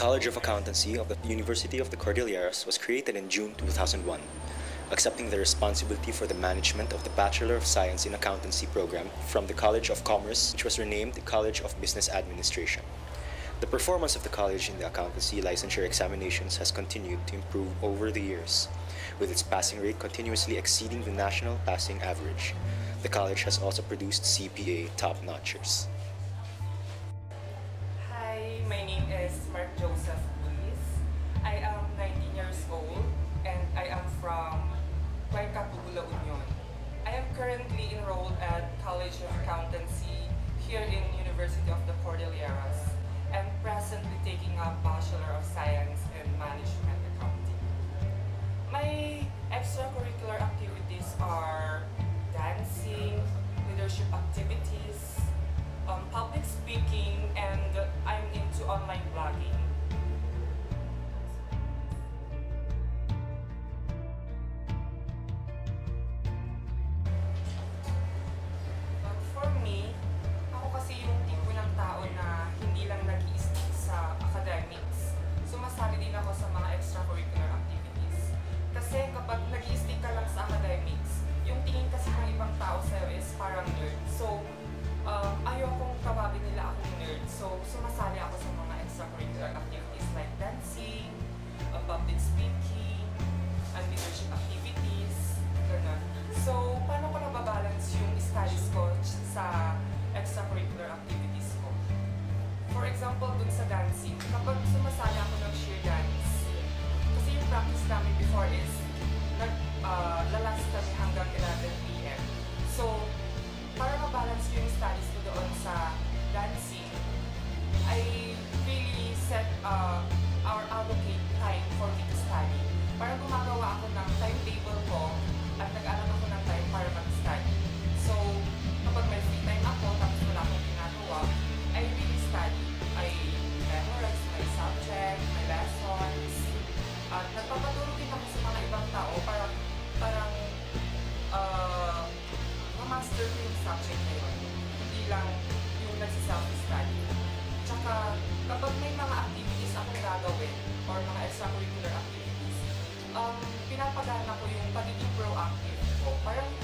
College of Accountancy of the University of the Cordilleras was created in June 2001, accepting the responsibility for the management of the Bachelor of Science in Accountancy program from the College of Commerce, which was renamed the College of Business Administration. The performance of the college in the accountancy licensure examinations has continued to improve over the years, with its passing rate continuously exceeding the national passing average. The college has also produced CPA top-notchers. Hi, my name is Mark Joseph Luis. I am 19 years old and I am from Cuenca, Union. I am currently enrolled at College of Accountancy here in University of the Cordilleras and presently taking up Bachelor of Science in Management Accounting. My extracurricular activities are dancing, leadership activities, public speaking, and I'm into online blogging. For me, ako kasi yung tipo ng tao na hindi lang nag-i-stick sa academics. Sumasali din ako sa mga extracurricular activities. Kasi kapag nag-i-stick ka lang sa academics, yung tingin kasi ng ibang tao sa'yo is parang nerd. So, ayaw kong tawagin nila akong nerd. So, sumasali ako sa mga extracurricular activities like dancing, public speaking, and leadership activities, gano'n. So, paano ko nababalance yung studies ko sa extracurricular activities ko? For example, dun sa dancing, kapag sumasali ako ng sheer dance, kasi yung practice namin before is lalas kami hanggang 11 p.m. So, para ma-balance ko yung studies ko doon sa dancing, I really set or allocate time for me to study. Para gumagawa ako ng timetable ko at nag-alam ako ng time para mag-study. So, kapag may free time ako tapos wala akong ginagawa, I really study. I memorize my subject, my lessons, at nagpapaturo din ako sa mga ibang tao para parang ma-master ko yung subject na yun. Hindi lang yung nagsiself-study. Tsaka, kapag may mga activities akong gagawin or mga extracurricular activities, pinapagana ko yung pagiging proactive ko. Parang